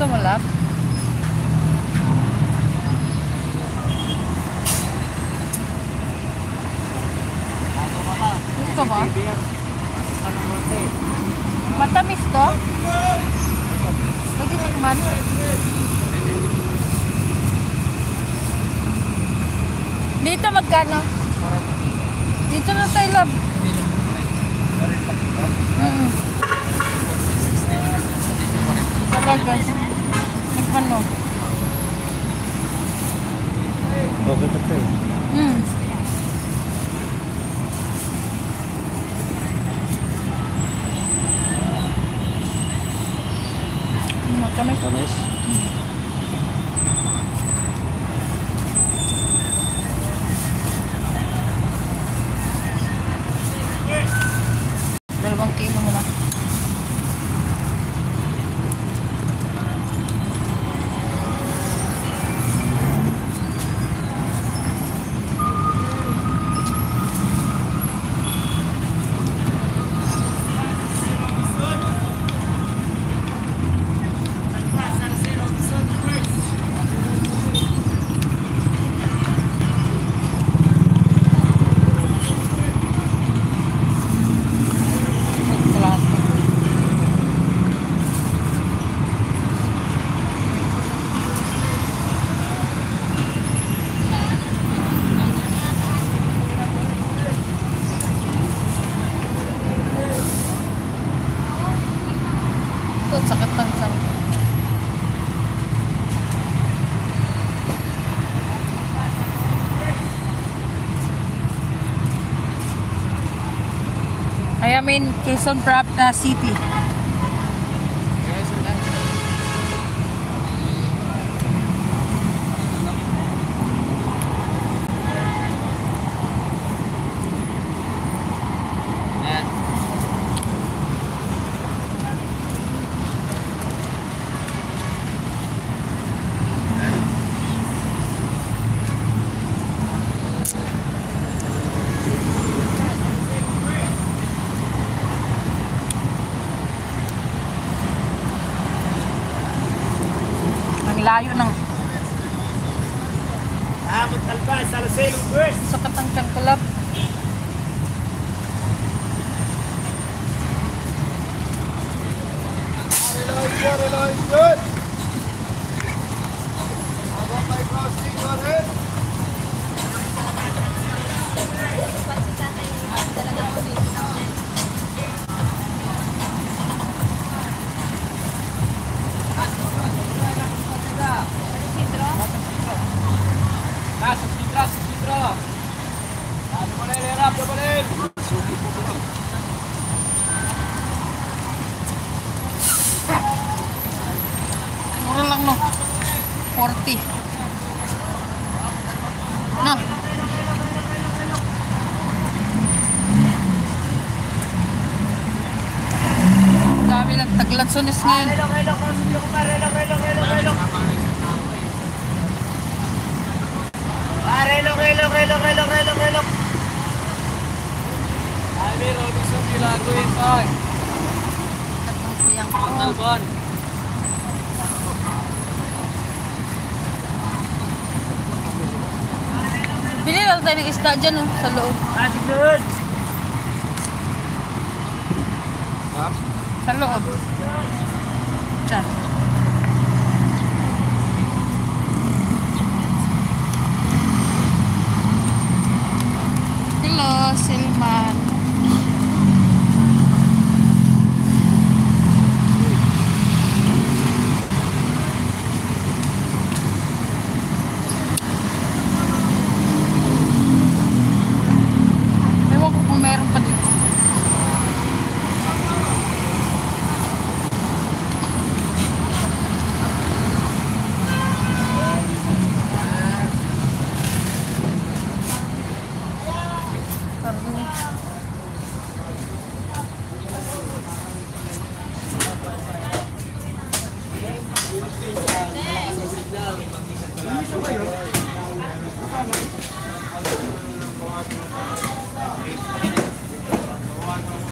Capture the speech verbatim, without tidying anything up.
mo, lap? Gusto mo? Matamis to? Pwede tikman? Dito magkano? Dito na tayo, love. Mm. Sabag guys. Tikman mo. Okay pa tayo. Hmm. Matamis. Tamis. Dalawang kilo mo na. Sakit ng san. I am in Quezon Prapta City. Layo ng Amot alpas, Saraceno first. sakit ng tiyangkalap. Reload, good, reload, good. I got my crossing on it. Mura lang no. forty. No. Dami lang taglansones ngayon. Relok, relok, relok, relok, relok, relok, relok. Ah, relok, relok, relok, relok, relok, relok. Ay, meron gusto nilagoy pa. Tatlong siyang ko. Talbon. Bili lang tayo ng isda dyan oh, sa loob. Ah, good. Sa loob. Diyan.